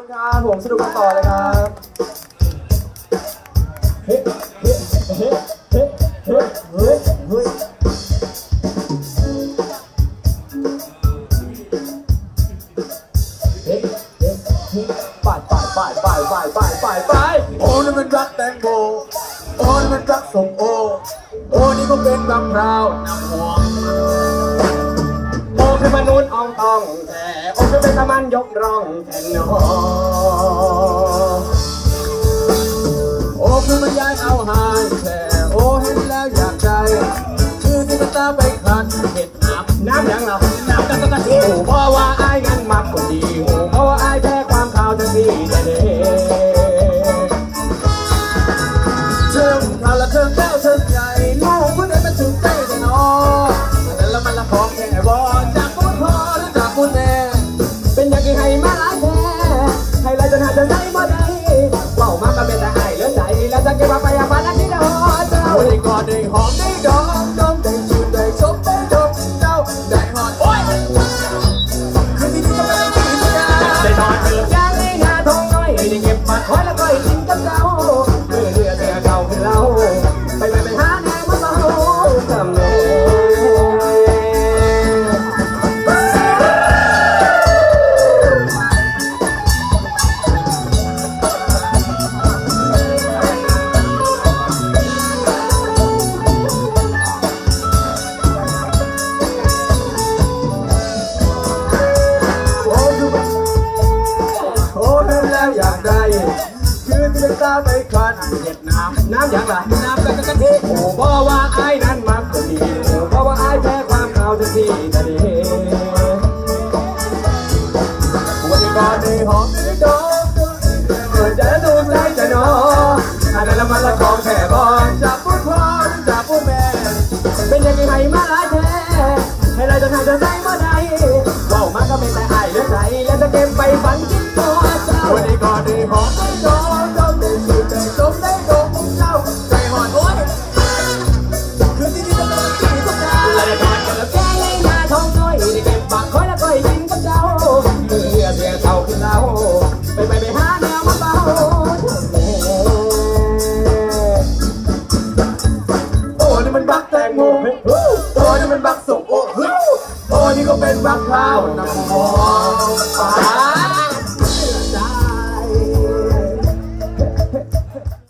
ครับผมสนุกกันต่อเลยครับเฮ้เฮ้เฮ้เฮ้เฮ้เฮ้เฮ้ไปโอ้นี่มันรักแตงโมโอ้นี่มันรักส้มโอโอ้นี่ก็เป็นมะพร้าวน้ำหอมโอ้คือมนุษย์อ่องตองแต่โอ้คือเป็นตะมันยกร่องแทนนอโอ้คือมันย้ายเอาหางแต่โอ้เห็นแล้วอยากใจชื่อที่มันตาไปขัดเห็ดน้ำยังเหรอน้ำกันกันที่หูเพราะว่าไอ้งั้นมักคนดีหูเพราะว่าไอ้แพ้ความข่าวจะดีแต่เด็เชิงพาละเชิงแก้วเชิงใหญ่ลูกผู้ใดมันถึงใจแต่นอแต่ละมันละของแค่บอลจากพูดพ่อหรือจากพูดแม่เป็นอย่างที่ให้มาหลายแท้ให้ไรจนหาจนได้บ่ได้เบามากก็เป็นแต่ไอ้เหลือใจแล้วจะเก็บมาไปอาบานที่เดียวเจ้าได้กอดได้หอมได้ดองดองได้ชื่นได้ชมได้ดมเจ้าได้หอดโอ้ยคืนที่นี่ก็ไม่ได้กินยาได้นอนเกือบย่างในงาทองน้อยได้เก็บมาคอยแล้วก็กินกับเจ้าเรือเก่าให้เราไปหาแนวมาเบาจำเลยอยากได้คือที่เป็นตาไปคลันเห็ดน้ำอย่างไรน้ำกันที่โอ้เพราะว่าไอ้นั้นมักจะดีเพราะว่าไอ้แพ้ความข่าวจะดีแต่ดีวันนี้ก่อนในห้องนี้โดนเกิดจะดูใจจะนอนอันนั้นละมันละของแค่บอลจากพูดพ่อจากพูดแม่เป็นยังไงมาหลายแท้ให้ไรจะทำจะได้มาได้ว่าวมาก็ไม่แต่ไอ้เลือดใจแล้วจะเก็บไปฝันกินตัววันนี้ก่อนในห้องนี้โดนได้ชื่นได้ชมได้ดมเจ้าใจหอดโอ้ยคืนที่นี่จะเป็นที่ทุกอย่างเลยผ่านกันแล้วแก้เลยหน้าท้องน้อยได้เก็บปากคอยแล้วก็กินกับเจ้าเสียเท่าขึ้นเราไปหาแนวมาเบาโอ้นี่มันบักแตงโมโอ้นี่มันบักสุกโอ้นี่ก็เป็นบักข้าวน้ำหอม